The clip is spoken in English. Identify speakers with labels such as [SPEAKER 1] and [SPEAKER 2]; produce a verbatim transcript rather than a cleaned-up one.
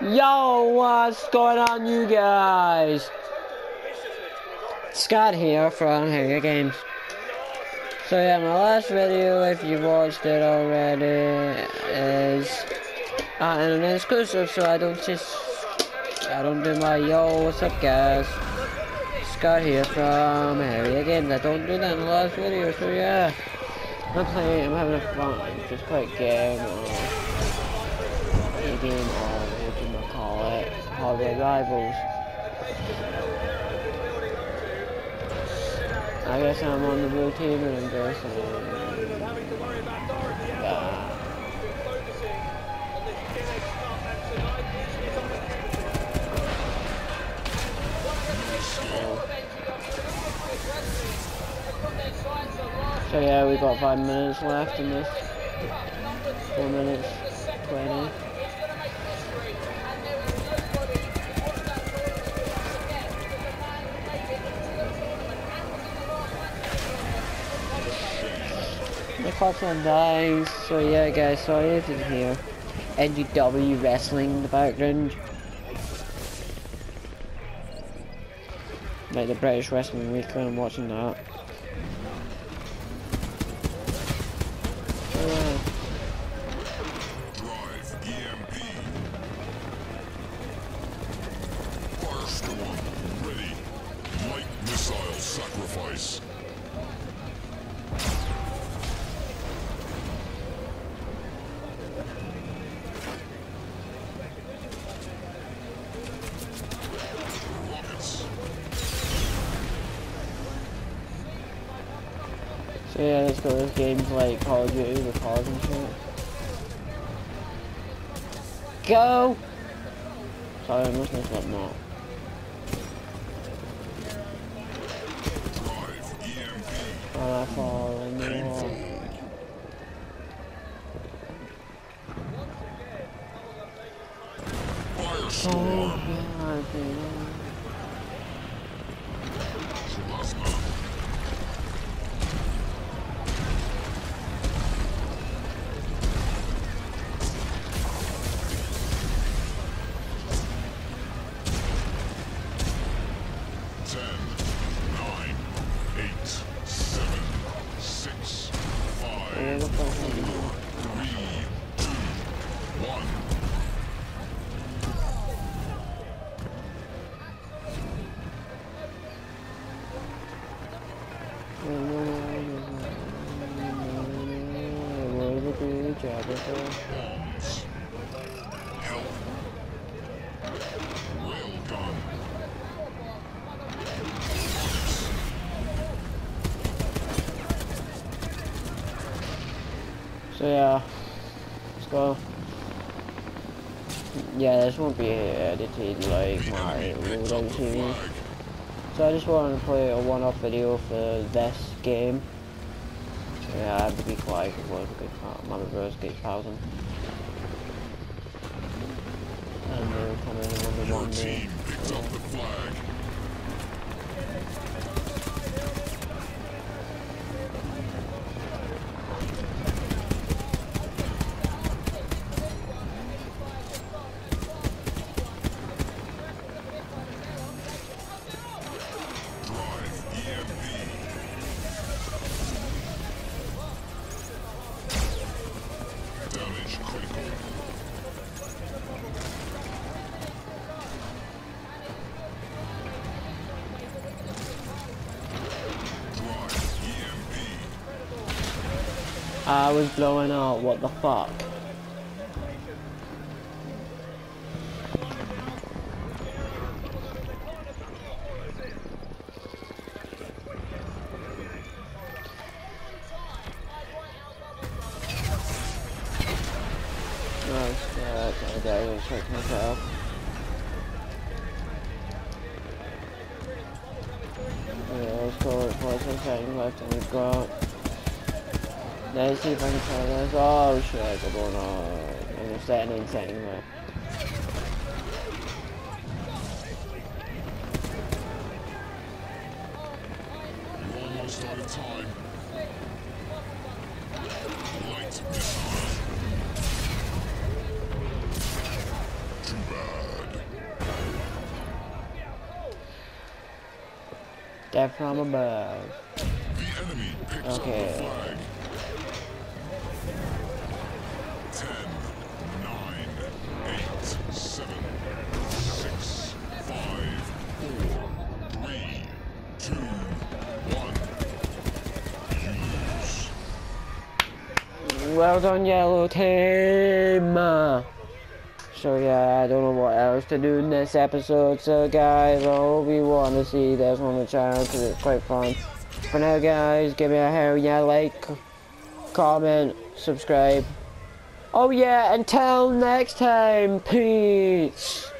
[SPEAKER 1] Yo, what's going on, you guys? Scott here from Harrier Games. So yeah, my last video, if you watched it already, is uh, an exclusive, so I don't just, I don't do my yo, what's up guys? Scott here from Harrier Games. I don't do that in the last video, so yeah. I'm playing, I'm having a fun, just quick game, or a game, or what do you call it, called Rivals. I guess I'm on the blue team and I'm just, um, yeah. So yeah, we got five minutes left in this. Four minutes, twenty. The clock's on dying, so yeah guys, sorry if you can hear N G W wrestling in the background. Like the British Wrestling Weekly, I'm watching that. Yeah.
[SPEAKER 2] Drive E M P. Firestorm ready. Light missile sacrifice.
[SPEAKER 1] So yeah, let's go with games like Call of Duty with cars and shit. Go! Sorry, I'm listening to that now.
[SPEAKER 2] Drive E M P.
[SPEAKER 1] Oh, I fall in the wall.
[SPEAKER 2] Firestorm.
[SPEAKER 1] Oh, God, dude.
[SPEAKER 2] Plasma. Bombs. Help. Well done.
[SPEAKER 1] So yeah, let's go. Yeah, this won't be edited like my loadout series. So I just wanted to play a one-off video for this game. So yeah, I have to be quiet because what a good my brothers get thousand. And they're coming in on the one day.
[SPEAKER 2] Picks up the flag.
[SPEAKER 1] I was blowing out, what the fuck? Oh shit, I gotta check myself. Yeah, let's go with forty seconds left and we've got. Let's see if I can try this. Oh shit, I got going on. I'm just setting in setting left.
[SPEAKER 2] We're almost out of time. Light missile. Too bad.
[SPEAKER 1] death from above.
[SPEAKER 2] The enemy picks
[SPEAKER 1] Okay.
[SPEAKER 2] up the flag. Ten, nine, eight, seven, six, five, four, three, two, one. You lose.
[SPEAKER 1] Well done, yellow team. So yeah, I don't know what else to do in this episode. So guys, I hope you want to see this on the channel because it's quite fun. For now, guys, give me a hell yeah, like, comment, subscribe. Oh yeah, until next time, peace.